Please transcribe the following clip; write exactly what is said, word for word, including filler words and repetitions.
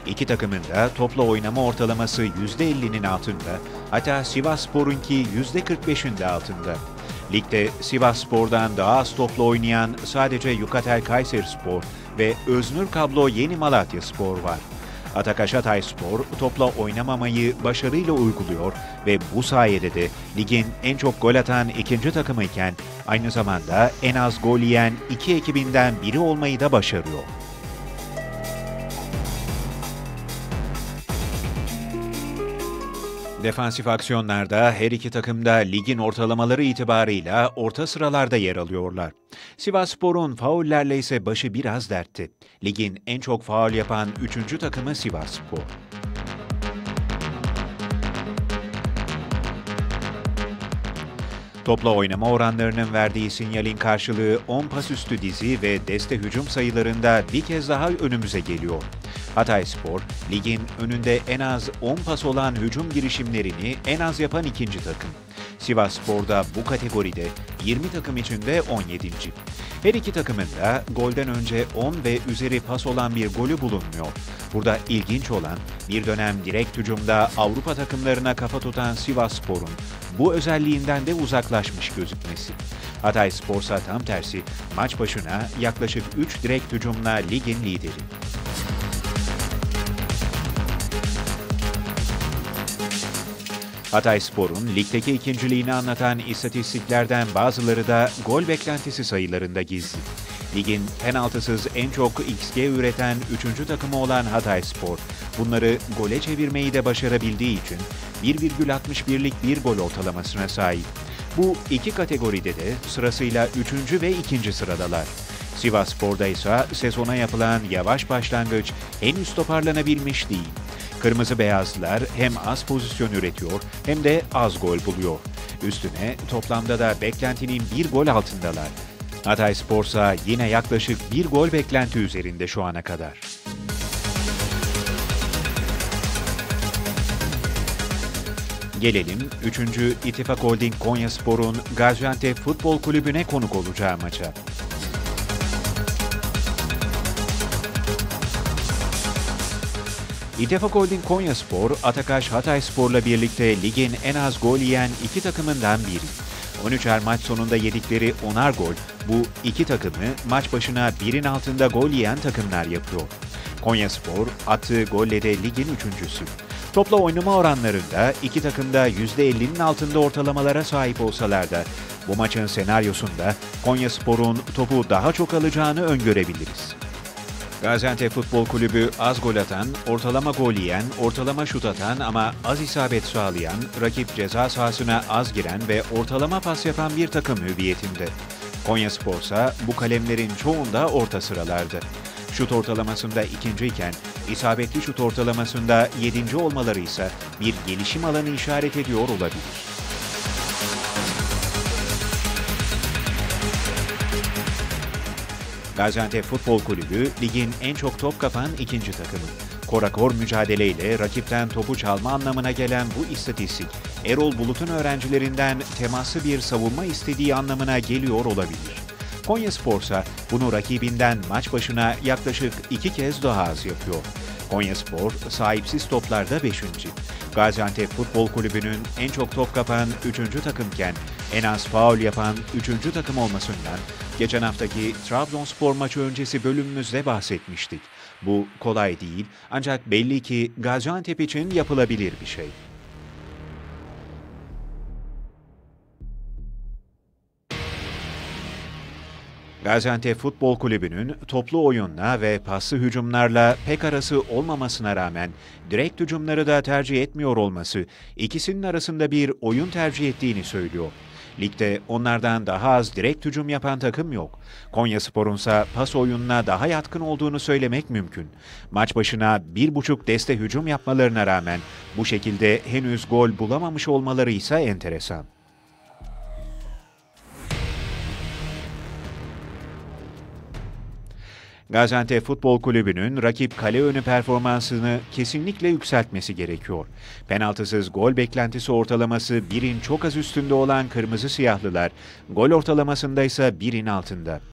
İki takımın da topla oynama ortalaması yüzde ellinin altında, hatta Sivasspor'unki yüzde kırk beşin de altında. Ligde Sivasspor'dan daha az topla oynayan sadece Yukatel Kayserispor ve Öznur Kablo Yeni Malatyaspor var. Atakaş Hatayspor topla oynamamayı başarıyla uyguluyor ve bu sayede de ligin en çok gol atan ikinci takımıyken aynı zamanda en az gol yiyen iki ekibinden biri olmayı da başarıyor. Defansif aksiyonlarda her iki takım da ligin ortalamaları itibarıyla orta sıralarda yer alıyorlar. Sivasspor'un faullerle ise başı biraz dertti. Ligin en çok faul yapan üçüncü takımı Sivasspor. Topla oynama oranlarının verdiği sinyalin karşılığı on pas üstü dizi ve deste hücum sayılarında bir kez daha önümüze geliyor. Hatayspor, ligin önünde en az on pas olan hücum girişimlerini en az yapan ikinci takım. Sivasspor da bu kategoride yirmi takım içinde on yedinci Her iki takımın da golden önce on ve üzeri pas olan bir golü bulunmuyor. Burada ilginç olan bir dönem direkt hücumda Avrupa takımlarına kafa tutan Sivasspor'un bu özelliğinden de uzaklaşmış gözükmesi. Hatayspor'sa tam tersi maç başına yaklaşık üç direkt hücumla ligin lideri. Hatayspor'un ligdeki ikinciliğini anlatan istatistiklerden bazıları da gol beklentisi sayılarında gizli. Ligin penaltısız en çok X G üreten üçüncü takımı olan Hatayspor, bunları gole çevirmeyi de başarabildiği için bir virgül altmış birlik bir gol ortalamasına sahip. Bu iki kategoride de sırasıyla üçüncü ve ikinci sıradalar. Sivasspor'da ise sezona yapılan yavaş başlangıç henüz toparlanabilmiş değil. Kırmızı beyazlılar hem az pozisyon üretiyor hem de az gol buluyor. Üstüne toplamda da beklentinin bir gol altındalar. Hatayspor'sa yine yaklaşık bir gol beklenti üzerinde şu ana kadar. Gelelim üçüncü İttifak Holding Konyaspor'un Gaziantep Futbol Kulübü'ne konuk olacağı maça. İttifak Holding Konyaspor, Atakaş Hatayspor'la birlikte ligin en az gol yiyen iki takımından biri. on üçer maç sonunda yedikleri onar gol, bu iki takımı maç başına birin altında gol yiyen takımlar yapıyor. Konyaspor, attığı golle de ligin üçüncüsü. Topla oynama oranlarında iki takım da yüzde ellinin altında ortalamalara sahip olsalar da, bu maçın senaryosunda Konyaspor'un topu daha çok alacağını öngörebiliriz. Gaziantep Futbol Kulübü az gol atan, ortalama gol yiyen, ortalama şut atan ama az isabet sağlayan, rakip ceza sahasına az giren ve ortalama pas yapan bir takım hüviyetinde. Konyaspor ise bu kalemlerin çoğunda orta sıralarda. Şut ortalamasında ikinciyken, isabetli şut ortalamasında yedinci olmaları ise bir gelişim alanı işaret ediyor olabilir. Gaziantep Futbol Kulübü, ligin en çok top kapan ikinci takımı. Korakor mücadeleyle rakipten topu çalma anlamına gelen bu istatistik, Erol Bulut'un öğrencilerinden temaslı bir savunma istediği anlamına geliyor olabilir. Konyaspor ise bunu rakibinden maç başına yaklaşık iki kez daha az yapıyor. Konyaspor, sahipsiz toplarda beşinci Gaziantep Futbol Kulübü'nün en çok top kapan üçüncü takımken, en az faul yapan üçüncü takım olmasından geçen haftaki Trabzonspor maçı öncesi bölümümüzde bahsetmiştik. Bu kolay değil ancak belli ki Gaziantep için yapılabilir bir şey. Gaziantep Futbol Kulübü'nün toplu oyunla ve paslı hücumlarla pek arası olmamasına rağmen direkt hücumları da tercih etmiyor olması ikisinin arasında bir oyun tercih ettiğini söylüyor. Ligde onlardan daha az direkt hücum yapan takım yok. Konyaspor'un ise pas oyununa daha yatkın olduğunu söylemek mümkün. Maç başına bir buçuk deste hücum yapmalarına rağmen bu şekilde henüz gol bulamamış olmaları ise enteresan. Gaziantep Futbol Kulübü'nün rakip kale önü performansını kesinlikle yükseltmesi gerekiyor. Penaltısız gol beklentisi ortalaması birin çok az üstünde olan Kırmızı Siyahlılar, gol ortalamasında ise birin altında.